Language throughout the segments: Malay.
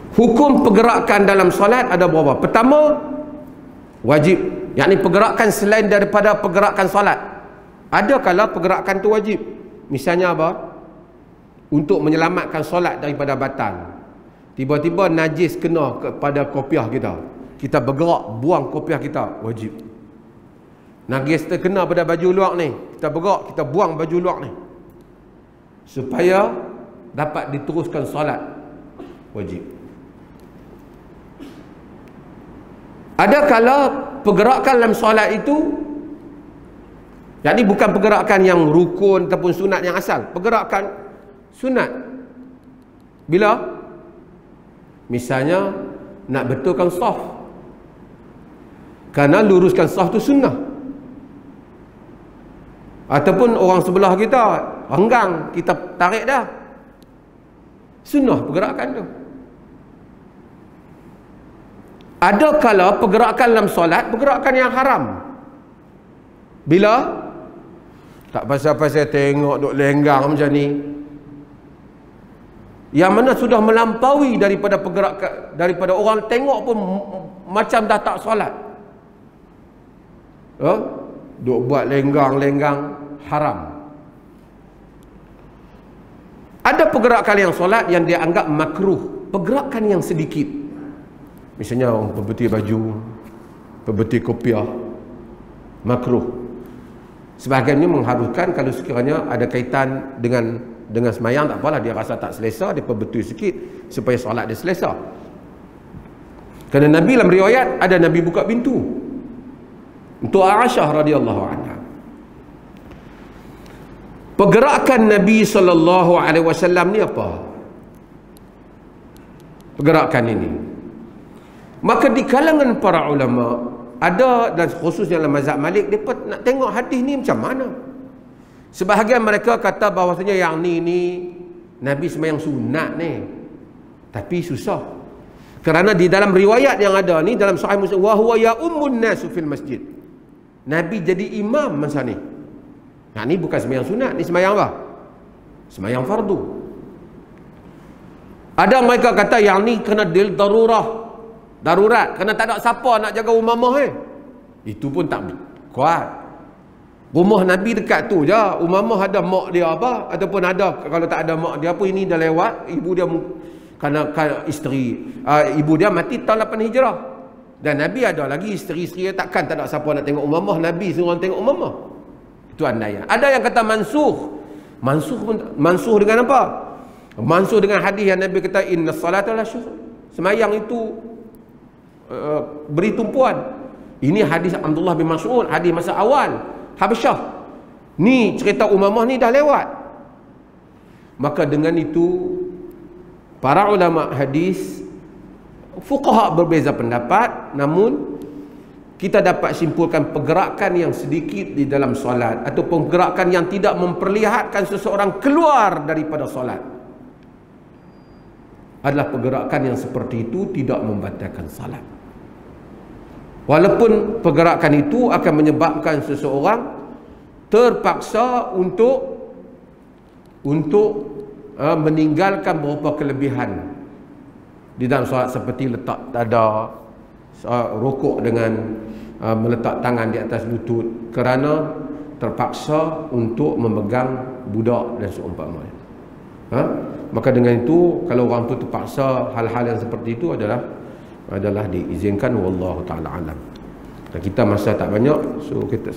Hukum pergerakan dalam solat ada berapa? Pertama, wajib. Yakni pergerakan selain daripada pergerakan solat. Ada kala pergerakan tu wajib. Misalnya apa? Untuk menyelamatkan solat daripada batal. Tiba-tiba najis kena kepada kopiah kita. Kita bergerak buang kopiah kita, wajib. Najis terkena pada baju luar ni, kita bergerak, kita buang baju luar ni. Supaya dapat diteruskan solat, wajib. Ada kala pergerakan dalam solat itu, jadi bukan pergerakan yang rukun ataupun sunat yang asal, pergerakan sunat. Bila? Misalnya nak betulkan saf, kerana luruskan saf tu sunnah. Ataupun orang sebelah kita renggang, kita tarik dah, sunnah pergerakan tu. Ada kala pergerakan dalam solat, pergerakan yang haram. Bila? Tak pasal-pasal tengok duk lenggang macam ni, yang mana sudah melampaui daripada pergerakan, daripada orang tengok pun macam dah tak solat. Duk buat lenggang-lenggang, haram. Ada pergerakan yang solat yang dia anggap makruh, pergerakan yang sedikit. Misalnya orang perbetil baju, perbetil kopiah, makruh. Sebahagiannya mengharuskan kalau sekiranya ada kaitan dengan semayang, tak apalah, dia rasa tak selesa, dia perbetul sikit supaya solat dia selesa. Kerana Nabi dalam riwayat ada Nabi buka pintu untuk Aisyah radhiyallahu anha. Pergerakan Nabi SAW ni apa? Pergerakan ini, maka di kalangan para ulama ada, dan khususnya dalam mazhab Malik, mereka nak tengok hadis ni macam mana. Sebahagian mereka kata bahawasanya yang ni Nabi sembahyang sunat ni, tapi susah. Kerana di dalam riwayat yang ada ni dalam Sahih Muslim, wa huwa ya ummun nasu fil masjid, Nabi jadi imam masa ni. Nah, ni bukan sembahyang sunat, ni sembahyang apa? Sembahyang fardu. Ada mereka kata yang ni kena darurat, kerana tak ada siapa nak jaga umamah itu pun tak kuat. Rumah Nabi dekat tu je, umamah ada mak dia apa, ataupun ada, kalau tak ada mak dia pun ini dah lewat, ibu dia kerana isteri ibu dia mati tahun 8 Hijrah, dan Nabi ada lagi isteri-isteri, takkan tak ada siapa nak tengok umamah, Nabi suruh orang tengok umamah. Itu andaian. Ada yang kata mansuh dengan apa? Mansuh dengan hadis yang Nabi kata inna salata la syughul, semayang itu beri tumpuan. Ini hadis Abdullah bin Mas'ud, hadis masa awal Habasyah. Ni cerita Umamah ni dah lewat. Maka dengan itu para ulama hadis, fuqaha berbeza pendapat, namun kita dapat simpulkan pergerakan yang sedikit di dalam solat ataupun pergerakan yang tidak memperlihatkan seseorang keluar daripada solat adalah pergerakan yang seperti itu tidak membatalkan salat. Walaupun pergerakan itu akan menyebabkan seseorang terpaksa untuk meninggalkan beberapa kelebihan di dalam solat, seperti letak dada, rukuk dengan meletak tangan di atas lutut, kerana terpaksa untuk memegang budak dan seumpamanya. Maka dengan itu, kalau orang tu terpaksa, hal-hal yang seperti itu adalah diizinkan, wallahu taala alam. Dan kita masa tak banyak, so kita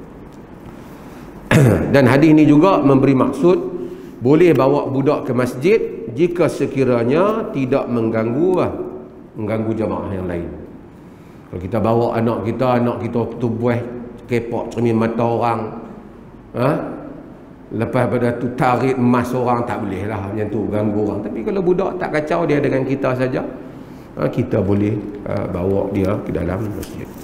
dan hadis ini juga memberi maksud boleh bawa budak ke masjid jika sekiranya tidak mengganggu jamaah yang lain. Kalau kita bawa anak kita tu buih kepok cermin mata orang, lepas pada tu tarik emas orang, tak boleh lah macam tu, ganggu orang. Tapi kalau budak tak kacau, dia dengan kita saja, kita boleh bawa dia ke dalam masjid.